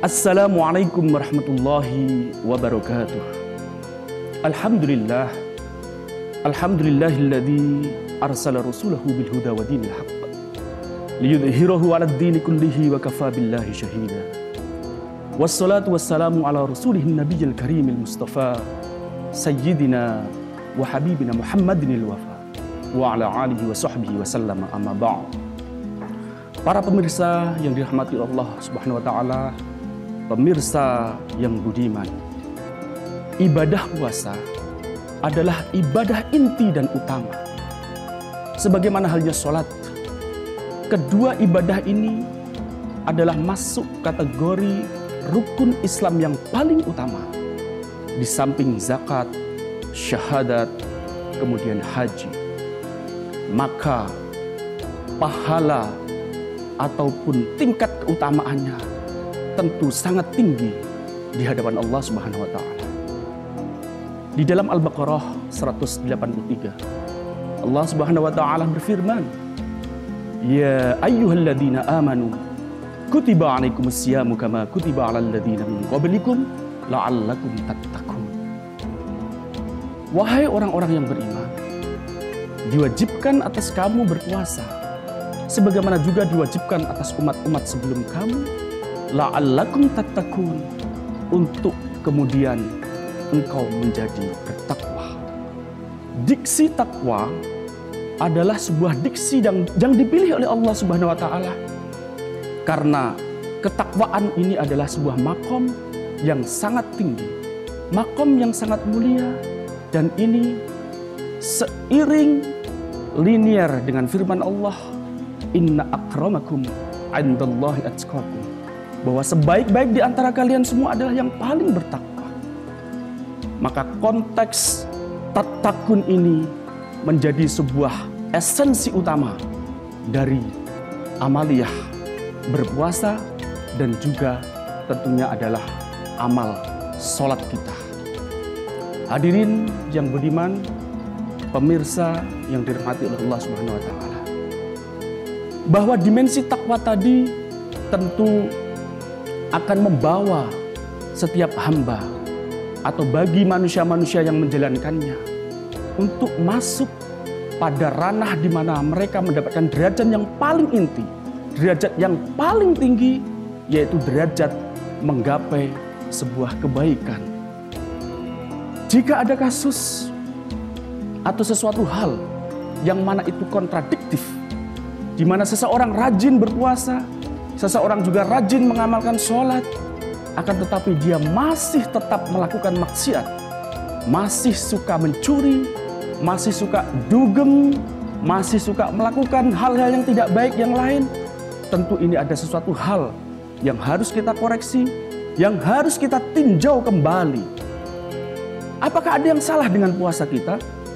Assalamualaikum warahmatullahi wabarakatuh. Alhamdulillah. Alhamdulillahilladzi arsala rasulahu bil huda wa dinil haqq liyudhhirahu 'alad dini kullihi wa kafa billahi shahida. Wassalatu wassalamu ala rasulihin nabiyil karimil mustafa sayyidina wa habibina Muhammadinil wafa wa ala alihi wa sahbihi wa sallama amma ba'd. Para pemirsa yang dirahmati Allah Subhanahu wa taala, pemirsa yang budiman, ibadah puasa adalah ibadah inti dan utama. Sebagaimana halnya sholat, kedua ibadah ini adalah masuk kategori rukun Islam yang paling utama. Di samping zakat, syahadat, kemudian haji. Maka pahala ataupun tingkat keutamaannya tentu sangat tinggi di hadapan Allah Subhanahu wa taala. Di dalam Al-Baqarah 183, Allah Subhanahu wa taala berfirman, "Ya ayyuhalladzina amanu kutiba 'alaikumus syamu kama kutiba 'alal ladzina min qablikum la'allakum tattaqun." Wahai orang-orang yang beriman, diwajibkan atas kamu berpuasa sebagaimana juga diwajibkan atas umat-umat sebelum kamu, la'allakum tattaqun, untuk kemudian engkau menjadi bertakwa. Diksi takwa adalah sebuah diksi yang dipilih oleh Allah Subhanahu wa taala. Karena ketakwaan ini adalah sebuah makom yang sangat tinggi, makom yang sangat mulia, dan ini seiring linear dengan firman Allah, "Inna akramakum 'indallahi atqakum," bahwa sebaik-baik di antara kalian semua adalah yang paling bertakwa. Maka konteks tattaqun ini menjadi sebuah esensi utama dari amaliyah berpuasa, dan juga tentunya adalah amal sholat kita. Hadirin yang budiman, pemirsa yang dirahmati oleh Allah Subhanahu wa taala, bahwa dimensi takwa tadi tentu akan membawa setiap hamba atau bagi manusia-manusia yang menjalankannya untuk masuk pada ranah di mana mereka mendapatkan derajat yang paling inti, derajat yang paling tinggi, yaitu derajat menggapai sebuah kebaikan. Jika ada kasus atau sesuatu hal yang mana itu kontradiktif, di mana seseorang rajin berpuasa, seseorang juga rajin mengamalkan sholat, akan tetapi dia masih tetap melakukan maksiat, masih suka mencuri, masih suka dugem, masih suka melakukan hal-hal yang tidak baik yang lain, tentu ini ada sesuatu hal yang harus kita koreksi, yang harus kita tinjau kembali. Apakah ada yang salah dengan puasa kita?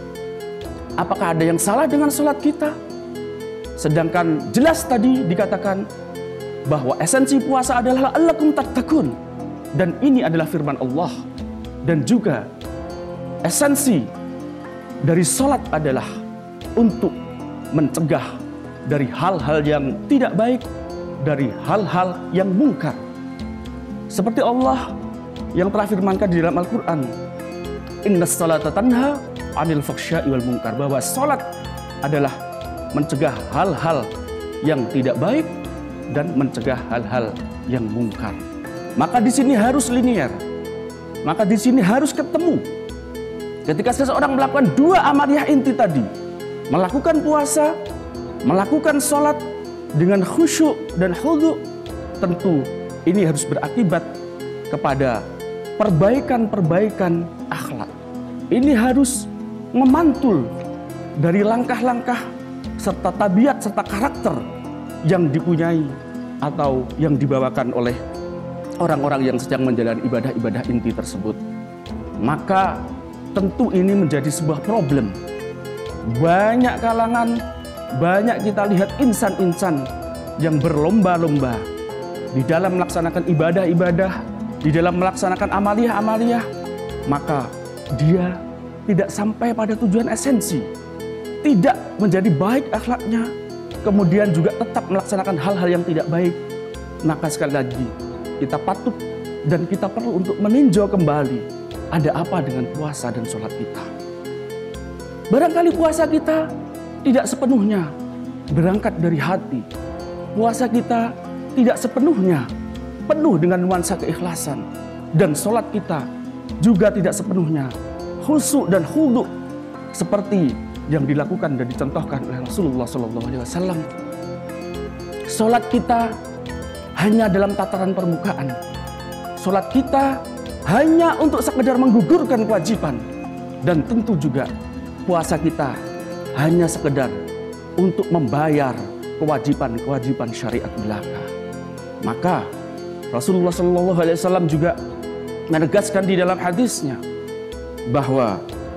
Apakah ada yang salah dengan sholat kita? Sedangkan jelas tadi dikatakan bahwa esensi puasa adalah la'allakum tattaqun, dan ini adalah firman Allah. Dan juga esensi dari sholat adalah untuk mencegah dari hal-hal yang tidak baik, dari hal-hal yang mungkar. Seperti Allah yang telah firmankan di dalam Al-Quran, "Innas salata tanha 'anil fakhsya'i wal munkar," bahwa sholat adalah mencegah hal-hal yang tidak baik dan mencegah hal-hal yang mungkar. Maka di sini harus linear. Maka di sini harus ketemu. Ketika seseorang melakukan dua amaliyah inti tadi, melakukan puasa, melakukan sholat dengan khusyuk dan khudu', tentu ini harus berakibat kepada perbaikan-perbaikan akhlak. Ini harus memantul dari langkah-langkah serta tabiat serta karakter yang dipunyai atau yang dibawakan oleh orang-orang yang sedang menjalani ibadah-ibadah inti tersebut. Maka tentu ini menjadi sebuah problem. Banyak kalangan, banyak kita lihat insan-insan yang berlomba-lomba di dalam melaksanakan ibadah-ibadah, di dalam melaksanakan amaliyah-amaliyah, maka dia tidak sampai pada tujuan esensi, tidak menjadi baik akhlaknya, kemudian juga tetap melaksanakan hal-hal yang tidak baik. Maka sekali lagi, kita patut dan kita perlu untuk meninjau kembali ada apa dengan puasa dan sholat kita. Barangkali puasa kita tidak sepenuhnya berangkat dari hati. Puasa kita tidak sepenuhnya penuh dengan nuansa keikhlasan. Dan sholat kita juga tidak sepenuhnya khusyuk dan khudu seperti yang dilakukan dan dicontohkan oleh Rasulullah SAW. Sholat kita hanya dalam tataran permukaan. Sholat kita hanya untuk sekedar menggugurkan kewajiban. Dan tentu juga puasa kita hanya sekedar untuk membayar kewajiban-kewajiban syariat belaka. Maka Rasulullah SAW juga menegaskan di dalam hadisnya bahwa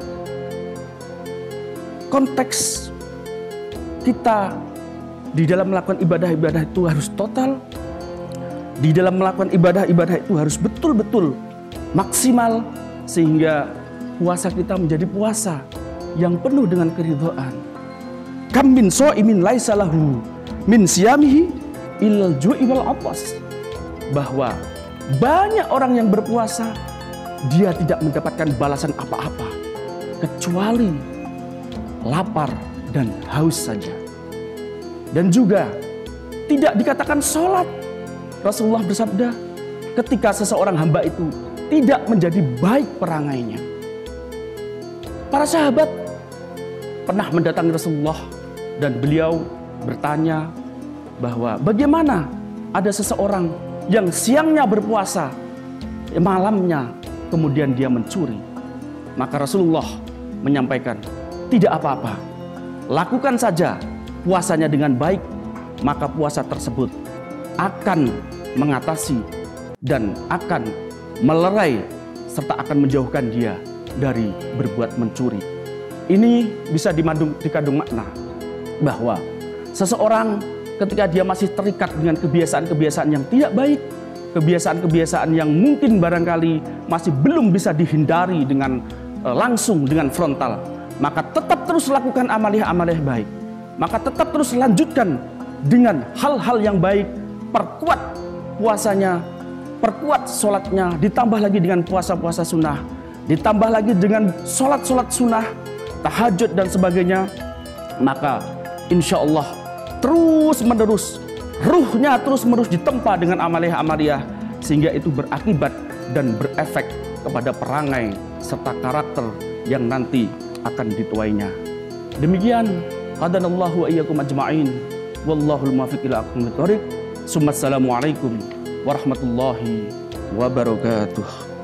konteks kita di dalam melakukan ibadah-ibadah itu harus total, di dalam melakukan ibadah-ibadah itu harus betul-betul maksimal, sehingga puasa kita menjadi puasa yang penuh dengan keridhaan. Kam min shaimin laisa lahu min siyamihi illal ju'i wal atas. Bahwa banyak orang yang berpuasa, dia tidak mendapatkan balasan apa-apa kecuali lapar dan haus saja. Dan juga tidak dikatakan sholat. Rasulullah bersabda, ketika seseorang hamba itu tidak menjadi baik perangainya. Para sahabat pernah mendatangi Rasulullah dan beliau bertanya bahwa bagaimana ada seseorang yang siangnya berpuasa, malamnya kemudian dia mencuri. Maka Rasulullah menyampaikan, tidak apa-apa, lakukan saja puasanya dengan baik, maka puasa tersebut akan mengatasi dan akan melerai serta akan menjauhkan dia dari berbuat mencuri. Ini bisa dikandung makna bahwa seseorang ketika dia masih terikat dengan kebiasaan-kebiasaan yang tidak baik, kebiasaan-kebiasaan yang mungkin barangkali masih belum bisa dihindari dengan langsung dengan frontal, maka tetap terus lakukan amaliyah-amaliyah baik. Maka tetap terus lanjutkan dengan hal-hal yang baik, perkuat puasanya, perkuat sholatnya, ditambah lagi dengan puasa-puasa sunnah, ditambah lagi dengan sholat-sholat sunnah, tahajud dan sebagainya. Maka insya Allah terus menerus ruhnya terus menerus ditempa dengan amaliyah-amaliyah, sehingga itu berakibat dan berefek kepada perangai serta karakter yang nanti akan dituainya. Demikian qadanallahu wa iyyakum ajma'in, wallahul muwaffiq ila aqwamit thoriq. Assalamualaikum warahmatullahi wabarakatuh.